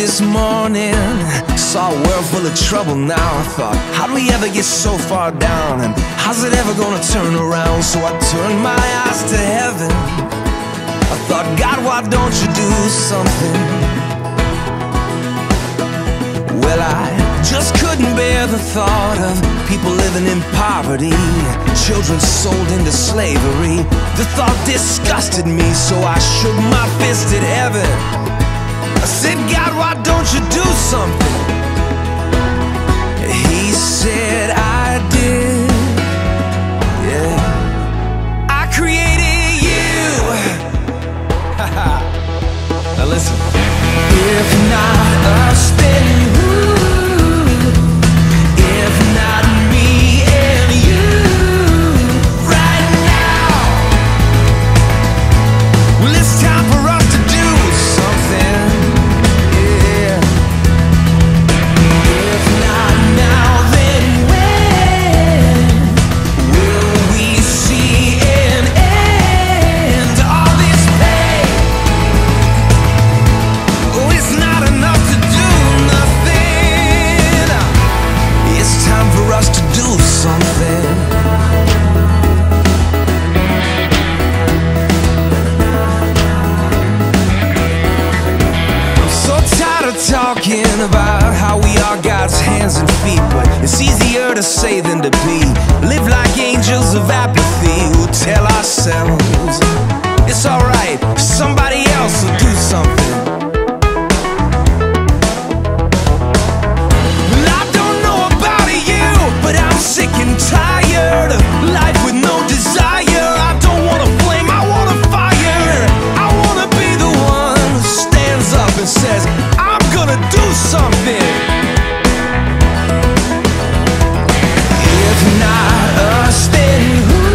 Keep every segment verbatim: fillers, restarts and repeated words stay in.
this morning, saw a world full of trouble now. I thought, how'd we ever get so far down? And how's it ever gonna turn around? So I turned my eyes to heaven. I thought, God, why don't you do something? Well, I just couldn't bear the thought of people living in poverty, children sold into slavery. The thought disgusted me, so I shook my fist at heaven. I said, God, why don't you do something? He said, I did. Yeah, I created you. Now listen. If not us, then who? If not me and you, right now. Well, it's time for us to do something. Yeah. If not now, then when will we see an end to all this pain? Oh, it's not enough to do nothing. It's time for us to do something. I'm so tired of talking about how we are God's hands and feet, but it's easier to say than to be. Live like angels of apathy who tell ourselves it's alright, somebody else will do something. Well, I don't know about you, but I'm sick and tired of life with no desire. I don't want a flame, I want a fire. I want to be the one who stands up and says, I'm gonna do something. If not us, then who?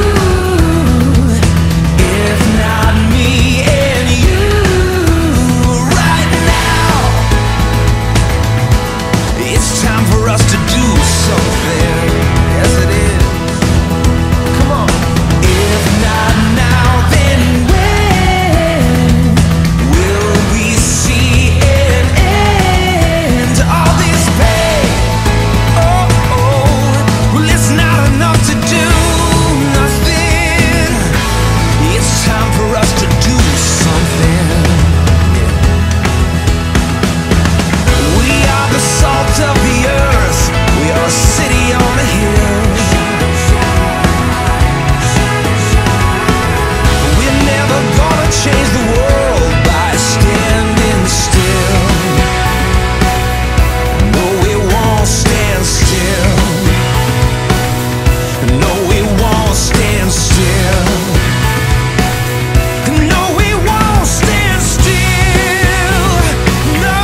If not me and you, right now. It's time for us to do something. Yes, it is. Come on. If not now, then when will we see an end to all this pain? Oh, oh, well, it's not enough to do nothing. It's time for us to do something. We are the salt of the earth. We are a city on a hill. We're never gonna change the world by standing still. No, we won't stand still. No, we won't stand still. No, we won't stand still. No.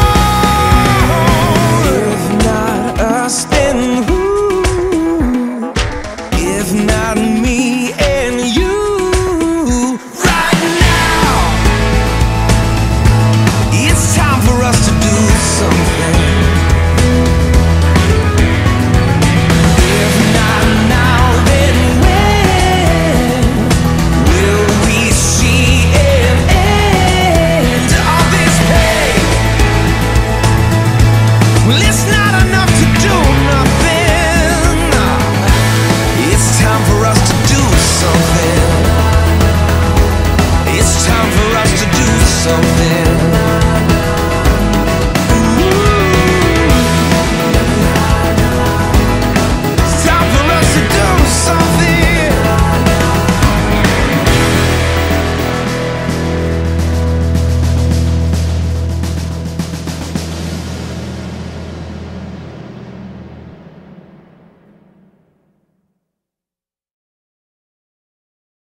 If not us, then who? If not me and you, right now. It's time for us to do something. If not now, then when will we see an end to all this pain? Well, it's not enough to do